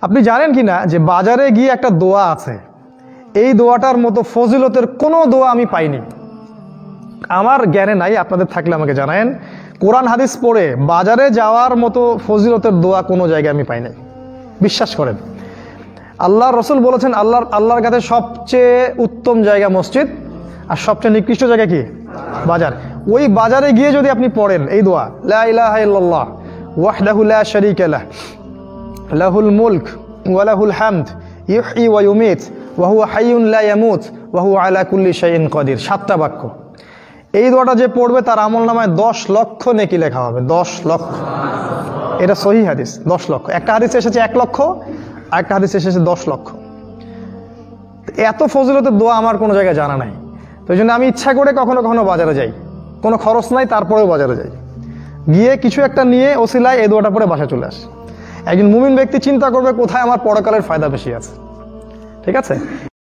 আপনি জানেন কি না যে বাজারে গিয়ে একটা দোয়া আছে, এই দোয়াটার মতো ফজিলতের কোনো দোয়া আমি পাইনি, আমার জ্ঞানে নাই, আপনাদের থাকলে আমাকে জানায়েন। কোরআন হাদিস পড়ে বাজারে যাওয়ার মতো ফজিলতের দোয়া কোনো জায়গায় আমি পাই নাই। বিশ্বাস করেন, আল্লাহর রসুল বলেছেন আল্লাহর কাছে সবচেয়ে উত্তম জায়গা মসজিদ, আর সবচেয়ে নিকৃষ্ট জায়গা কি? বাজার। ওই বাজারে গিয়ে যদি আপনি পড়েন এই দোয়া, লা ইলাহা ইল্লাল্লাহ ওয়াহদাহু লা শারীকা লাহ লাহুল মুলক ওয়া লাহুল হামদ ইউহয়ি ওয়া ইউমীত ওয়া হুয়া হাইয়ুন লা ইয়ামুত ওয়া হুয়া আলা কুল্লি শাইইন কাদির, 7টা বাক্য। এই দোয়াটা যে পড়বে তার আমলনামায় 10 লক্ষ নেকি লেখা হবে। 10 লক্ষ, এটা সহিহ হাদিস। 10 লক্ষ, একটা হাদিসে এসেছে 1 লক্ষ, আরেকটা হাদিসে এসেছে 10 লক্ষ। এত ফজিলতের দোয়া আমার কোনো জায়গায় জানা নাই। তো এই জন্য আমি ইচ্ছা করে কখনো কখনো বাজারে যাই, কোনো খরচ নাই, তারপরেও বাজারে যাই, গিয়ে কিছু একটা নিয়ে ওসিলায় এই দোয়াটা পরে বাসা চলে আসে। একজন মুমিন ব্যক্তি চিন্তা করবে কোথায় আমার পরকালের ফায়দা বেশি আছে। ঠিক আছে।